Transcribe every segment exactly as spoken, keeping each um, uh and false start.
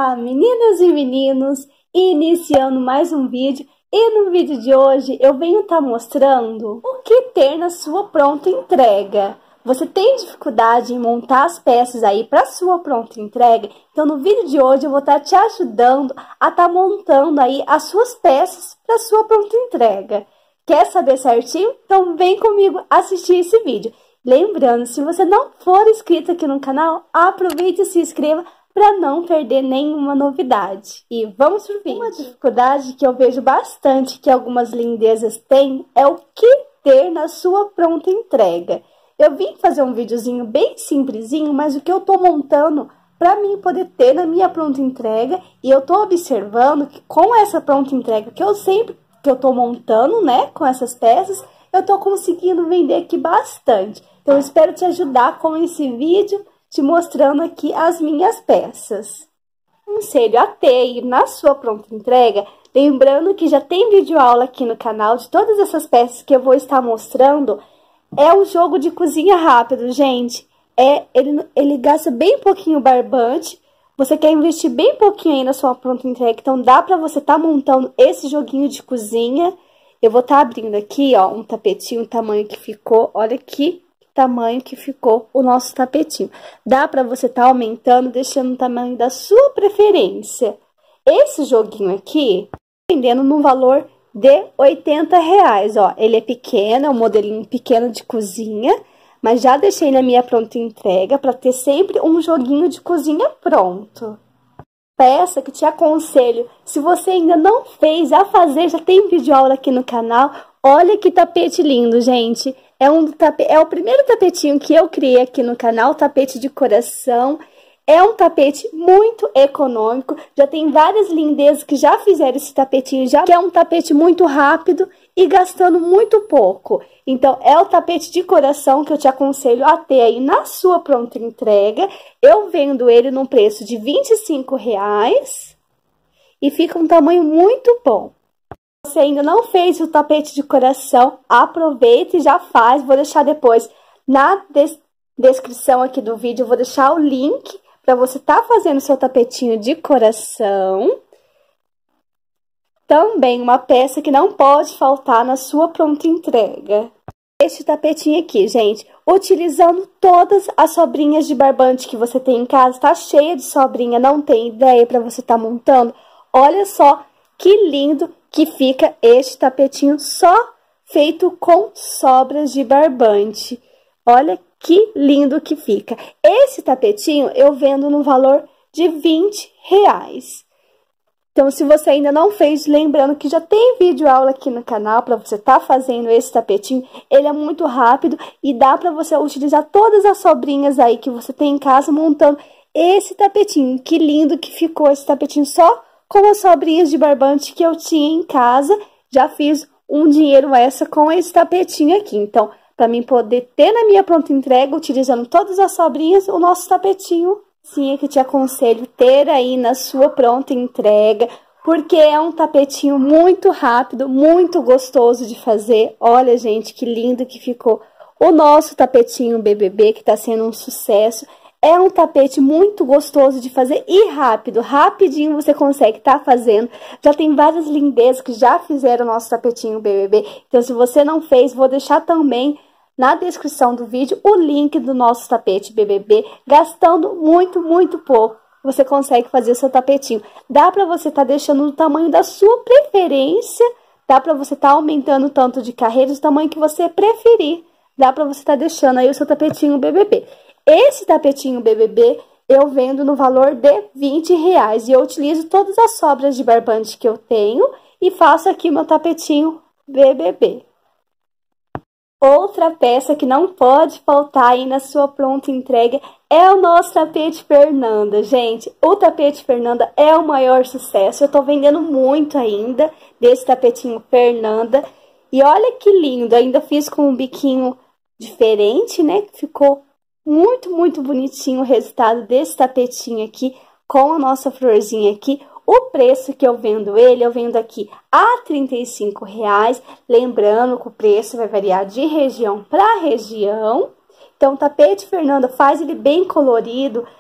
Olá, meninas e meninos, iniciando mais um vídeo. E no vídeo de hoje eu venho estar mostrando o que ter na sua pronta entrega. Você tem dificuldade em montar as peças aí para sua pronta entrega? Então no vídeo de hoje eu vou estar te ajudando a estar montando aí as suas peças para sua pronta entrega. Quer saber certinho? Então vem comigo assistir esse vídeo. Lembrando, se você não for inscrito aqui no canal, aproveite e se inscreva para não perder nenhuma novidade. E vamos pro vídeo. Uma dificuldade que eu vejo bastante que algumas lindezas têm é o que ter na sua pronta entrega. Eu vim fazer um videozinho bem simplesinho, mas o que eu tô montando para mim poder ter na minha pronta entrega, e eu tô observando que com essa pronta entrega que eu sempre que eu tô montando, né, com essas peças, eu tô conseguindo vender aqui bastante. Então eu espero te ajudar com esse vídeo, te mostrando aqui as minhas peças. Conselho a ter aí na sua pronta entrega, lembrando que já tem vídeo aula aqui no canal de todas essas peças que eu vou estar mostrando. É um jogo de cozinha rápido, gente. É, ele, ele gasta bem pouquinho barbante. Você quer investir bem pouquinho aí na sua pronta entrega, então dá pra você estar montando esse joguinho de cozinha. Eu vou estar abrindo aqui, ó, um tapetinho, o tamanho que ficou. Olha aqui tamanho que ficou o nosso tapetinho. Dá para você estar aumentando, deixando o tamanho da sua preferência. Esse joguinho aqui, vendendo no valor de oitenta reais, ó. Ele é pequeno, é um modelinho pequeno de cozinha, mas já deixei na minha pronta entrega para ter sempre um joguinho de cozinha pronto. Peça que te aconselho, se você ainda não fez, a fazer, já tem vídeo aula aqui no canal. Olha que tapete lindo, gente. É, um tape... é o primeiro tapetinho que eu criei aqui no canal, tapete de coração. É um tapete muito econômico, já tem várias lindezas que já fizeram esse tapetinho, já que é um tapete muito rápido e gastando muito pouco. Então, é o tapete de coração que eu te aconselho a ter aí na sua pronta entrega. Eu vendo ele num preço de vinte e cinco reais e fica um tamanho muito bom. Se você ainda não fez o tapete de coração, aproveita e já faz. Vou deixar depois na des descrição aqui do vídeo, eu vou deixar o link para você estar tá fazendo seu tapetinho de coração. Também uma peça que não pode faltar na sua pronta entrega. Este tapetinho aqui, gente, utilizando todas as sobrinhas de barbante que você tem em casa, tá cheia de sobrinha, não tem ideia para você estar tá montando? Olha só que lindo que fica este tapetinho só feito com sobras de barbante. Olha que lindo que fica. Esse tapetinho eu vendo no valor de vinte reais. Então, se você ainda não fez, lembrando que já tem vídeo aula aqui no canal para você estar tá fazendo esse tapetinho. Ele é muito rápido e dá para você utilizar todas as sobrinhas aí que você tem em casa montando esse tapetinho. Que lindo que ficou esse tapetinho só com as sobrinhas de barbante que eu tinha em casa. Já fiz um dinheiro extra com esse tapetinho aqui. Então, para mim poder ter na minha pronta entrega, utilizando todas as sobrinhas, o nosso tapetinho, sim, é que te aconselho ter aí na sua pronta entrega, porque é um tapetinho muito rápido, muito gostoso de fazer. Olha, gente, que lindo que ficou o nosso tapetinho B B B, que tá sendo um sucesso. É um tapete muito gostoso de fazer e rápido, rapidinho você consegue estar tá fazendo. Já tem várias lindezas que já fizeram o nosso tapetinho B B B. Então, se você não fez, vou deixar também na descrição do vídeo o link do nosso tapete B B B. Gastando muito, muito pouco, você consegue fazer o seu tapetinho. Dá pra você estar tá deixando no tamanho da sua preferência. Dá pra você estar tá aumentando o tanto de carreiras, o tamanho que você preferir. Dá pra você estar tá deixando aí o seu tapetinho B B B. Esse tapetinho B B B eu vendo no valor de vinte reais. E eu utilizo todas as sobras de barbante que eu tenho e faço aqui meu tapetinho B B B. Outra peça que não pode faltar aí na sua pronta entrega é o nosso tapete Fernanda. Gente, o tapete Fernanda é o maior sucesso. Eu tô vendendo muito ainda desse tapetinho Fernanda. E olha que lindo, ainda fiz com um biquinho diferente, né? Que ficou muito, muito bonitinho o resultado desse tapetinho aqui, com a nossa florzinha aqui. O preço que eu vendo ele, eu vendo aqui a trinta e cinco reais. Lembrando que o preço vai variar de região para região. Então, o tapete Fernanda faz ele bem colorido,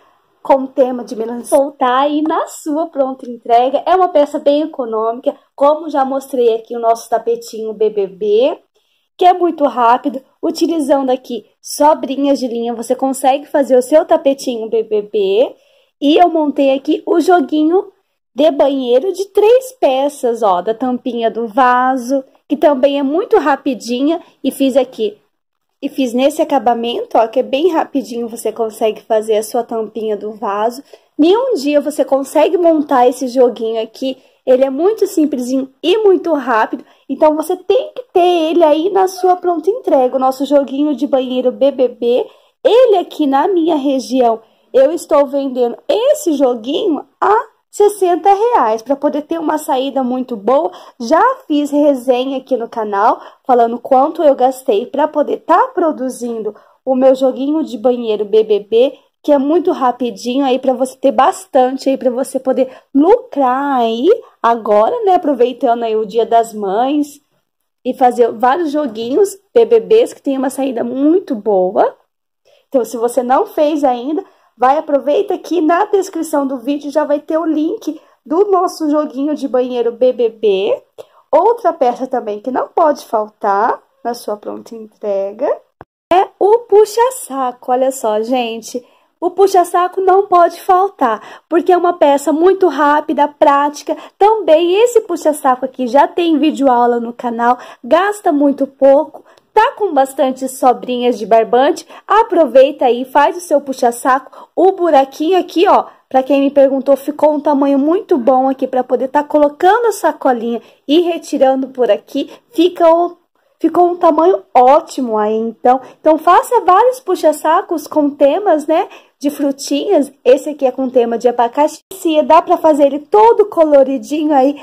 com o tema de melancia. Soltar aí na sua pronta entrega. É uma peça bem econômica, como já mostrei aqui o nosso tapetinho B B B, que é muito rápido. Utilizando aqui sobrinhas de linha, você consegue fazer o seu tapetinho B B B. E eu montei aqui o joguinho de banheiro de três peças, ó, da tampinha do vaso, que também é muito rapidinha, e fiz aqui, e fiz nesse acabamento, ó, que é bem rapidinho, você consegue fazer a sua tampinha do vaso. Em um dia você consegue montar esse joguinho aqui, ele é muito simplesinho e muito rápido, então você tem que ter ele aí na sua pronta entrega, o nosso joguinho de banheiro B B B. Ele aqui na minha região, eu estou vendendo esse joguinho a sessenta reais, para poder ter uma saída muito boa. Já fiz resenha aqui no canal, falando quanto eu gastei para poder estar tá produzindo o meu joguinho de banheiro B B B, que é muito rapidinho aí, para você ter bastante aí, para você poder lucrar aí, agora, né, aproveitando aí o Dia das Mães, e fazer vários joguinhos B B Bs, que tem uma saída muito boa. Então, se você não fez ainda, vai, aproveita aqui na descrição do vídeo, já vai ter o link do nosso joguinho de banheiro B B B. Outra peça também que não pode faltar na sua pronta entrega é o puxa-saco. Olha só, gente, o puxa-saco não pode faltar, porque é uma peça muito rápida, prática. Também esse puxa-saco aqui já tem vídeo aula no canal, gasta muito pouco. Tá com bastante sobrinhas de barbante, aproveita aí, faz o seu puxa-saco. O buraquinho aqui, ó, pra quem me perguntou, ficou um tamanho muito bom aqui pra poder tá colocando a sacolinha e retirando por aqui. Fica o, ficou um tamanho ótimo aí, então. Então, faça vários puxa-sacos com temas, né, de frutinhas. Esse aqui é com tema de abacaxi. Dá pra fazer ele todo coloridinho aí,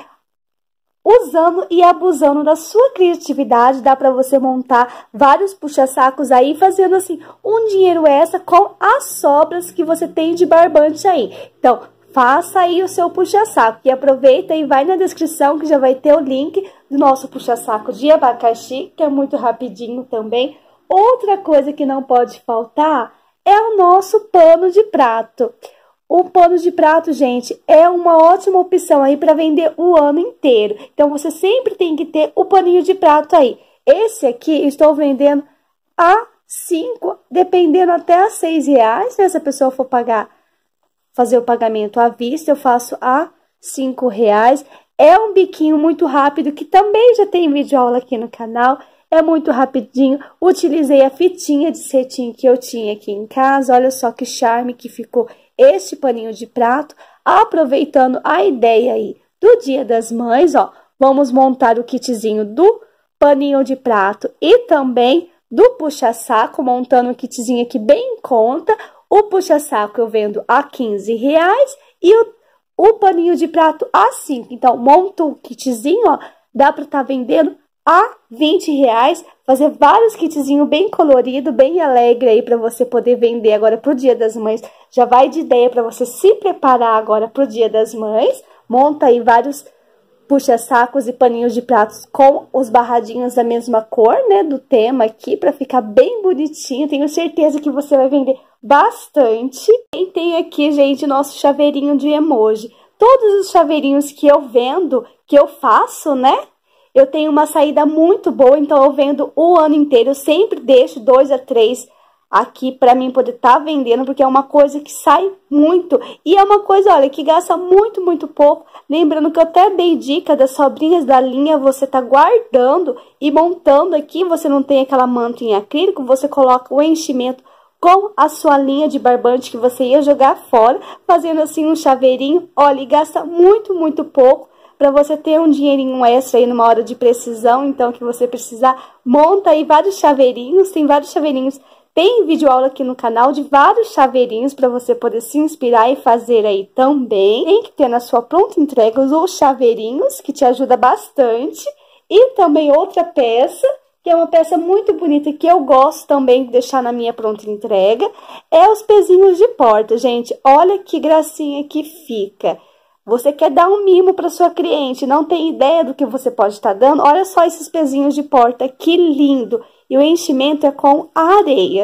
usando e abusando da sua criatividade. Dá para você montar vários puxa-sacos aí, fazendo assim um dinheiro extra com as sobras que você tem de barbante aí. Então, faça aí o seu puxa-saco e aproveita e vai na descrição que já vai ter o link do nosso puxa-saco de abacaxi, que é muito rapidinho também. Outra coisa que não pode faltar é o nosso pano de prato. O pano de prato, gente, é uma ótima opção aí para vender o ano inteiro. Então, você sempre tem que ter o paninho de prato aí. Esse aqui, estou vendendo a cinco, dependendo até a seis reais, né? Se a pessoa for pagar, fazer o pagamento à vista, eu faço a cinco reais. É um biquinho muito rápido, que também já tem vídeo aula aqui no canal. É muito rapidinho. Utilizei a fitinha de cetim que eu tinha aqui em casa. Olha só que charme que ficou este paninho de prato. Aproveitando a ideia aí do Dia das Mães, ó, vamos montar o kitzinho do paninho de prato e também do puxa-saco, montando o kitzinho aqui bem em conta. O puxa-saco eu vendo a quinze reais e o, o paninho de prato a cinco. Então, monta o kitzinho, ó, dá para estar vendendo a vinte reais, fazer vários kitzinhos bem colorido, bem alegre aí para você poder vender agora pro Dia das Mães. Já vai de ideia para você se preparar agora pro Dia das Mães. Monta aí vários puxa-sacos e paninhos de pratos com os barradinhos da mesma cor, né, do tema aqui, para ficar bem bonitinho. Tenho certeza que você vai vender bastante. E tem aqui, gente, nosso chaveirinho de emoji. Todos os chaveirinhos que eu vendo, que eu faço, né, eu tenho uma saída muito boa, então eu vendo o ano inteiro. Eu sempre deixo dois a três aqui para mim poder estar tá vendendo, porque é uma coisa que sai muito. E é uma coisa, olha, que gasta muito, muito pouco. Lembrando que eu até dei dica das sobrinhas da linha, você tá guardando e montando aqui. Você não tem aquela manta em acrílico, você coloca o enchimento com a sua linha de barbante que você ia jogar fora, fazendo assim um chaveirinho. Olha, e gasta muito, muito pouco, para você ter um dinheirinho extra aí numa hora de precisão. Então, que você precisar, monta aí vários chaveirinhos. Tem vários chaveirinhos, tem vídeo aula aqui no canal de vários chaveirinhos para você poder se inspirar e fazer aí também. Tem que ter na sua pronta entrega os chaveirinhos, que te ajuda bastante. E também outra peça, que é uma peça muito bonita, que eu gosto também de deixar na minha pronta entrega, é os pezinhos de porta, gente. Olha que gracinha que fica. Você quer dar um mimo para sua cliente, não tem ideia do que você pode estar dando? Olha só esses pezinhos de porta, que lindo! E o enchimento é com a areia.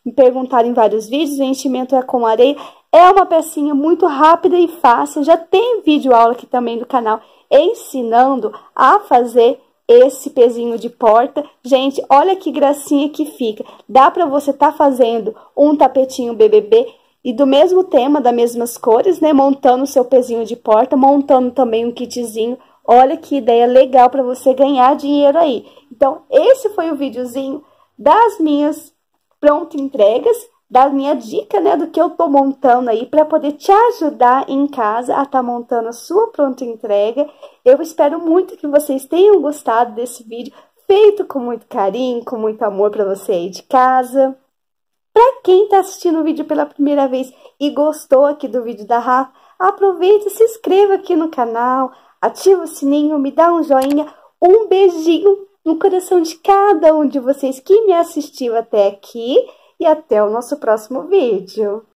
me perguntaram em vários vídeos, o enchimento é com areia. É uma pecinha muito rápida e fácil. Já tem vídeo aula aqui também do canal ensinando a fazer esse pezinho de porta. Gente, olha que gracinha que fica. Dá pra você tá fazendo um tapetinho B B B e do mesmo tema, das mesmas cores, né? Montando o seu pezinho de porta, montando também um kitzinho. Olha que ideia legal para você ganhar dinheiro aí. Então, esse foi o videozinho das minhas pronto entregas, da minha dica, né, do que eu tô montando aí para poder te ajudar em casa a tá montando a sua pronta entrega. Eu espero muito que vocês tenham gostado desse vídeo, feito com muito carinho, com muito amor para você aí de casa. Para quem tá assistindo o vídeo pela primeira vez e gostou aqui do vídeo da Rafa, aproveita e se inscreva aqui no canal, ativa o sininho, me dá um joinha, um beijinho no coração de cada um de vocês que me assistiu até aqui e até o nosso próximo vídeo.